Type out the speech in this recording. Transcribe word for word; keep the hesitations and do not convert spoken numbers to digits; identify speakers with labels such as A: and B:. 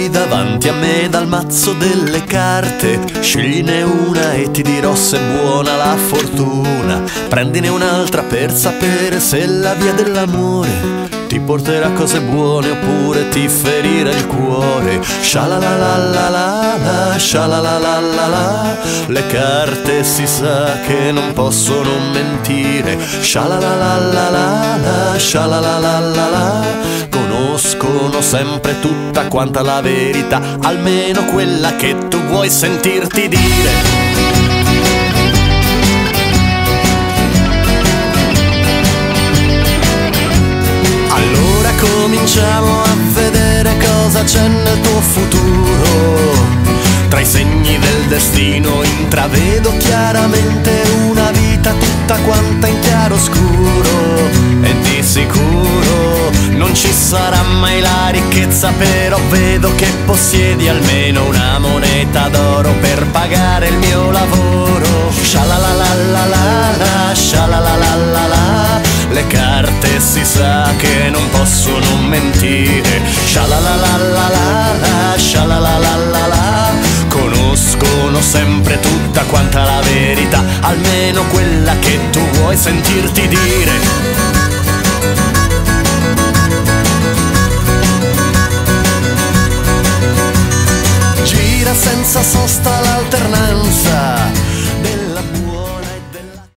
A: davanti a me dal mazzo delle carte. Scegliene una e ti dirò se è buona la fortuna. Prendine un'altra per sapere se la via dell'amore ti porterà cose buone oppure ti ferirà il cuore. Sha-la-la-la-la-la, sha-la-la-la-la-la. Le carte si sa che non possono mentire. Sha-la-la-la-la-la, sha-la-la-la-la-la. Conoscono sempre tutta quanta la verità, almeno quella che tu vuoi sentirti dire. Cominciamo a vedere cosa c'è nel tuo futuro. Tra i segni del destino intravedo chiaramente una vita tutta quanta in chiaroscuro. E di sicuro non ci sarà mai la ricchezza, però vedo che possiedi almeno una moneta d'oro per pagare il mio lavoro. Sha-la-la-la-la-la, sha-la-la-la-la-la. Le carte si sa che non possono mentire. Sha-la-la-la-la-la, sha-la-la-la-la-la. Conoscono sempre tutta quanta la verità, almeno quella che tu vuoi sentirti dire. Gira senza sosta l'alternanza,